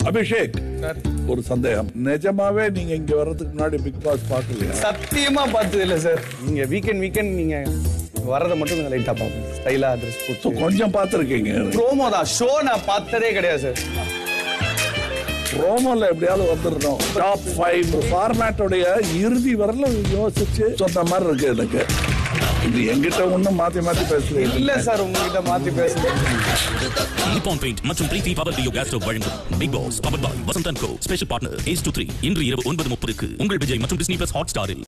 அபிஷேக் ஒரு சந்தேகம், நிஜமாவே நீங்க இங்க வர்றதுக்கு முன்னாடி பிக் பாஸ் பாக்கலையா? சத்தியமா பார்த்தது இல்ல சார். நீங்க வீக்கெண்ட் நீங்க வரத மட்டும் கொஞ்சம் லைட்டா பாப்போம். ஸ்டைலா Dress போட்டு கொஞ்சம் பார்த்திருக்கீங்க. ப்ரோமோ தான், ஷோ நான் பார்த்ததே கிடையாது சார். ப்ரோமோல எப்படியாவது வந்துடணும். டாப் 5 ஃபார்மேட்டோடைய இறுதி வரல யோசிச்சு சொன்ன மாதிரி இருக்கு எனக்கு. இது எங்கிட்ட ஒண்ணும் மாத்தி பேசுறேன் இல்ல சார், உங்ககிட்ட மாத்தி பேசுறேன். நிப்பான் பெயிண்ட் மற்றும் Preethi power duo gas stove வழங்கும் Bigg Boss power boy Vasanth and co special partner Ace 23 இன்று இரவு 9:30 உங்கள் விஜய் மற்றும் டிஸ்னி பிளஸ் ஹாட் ஸ்டாரில்.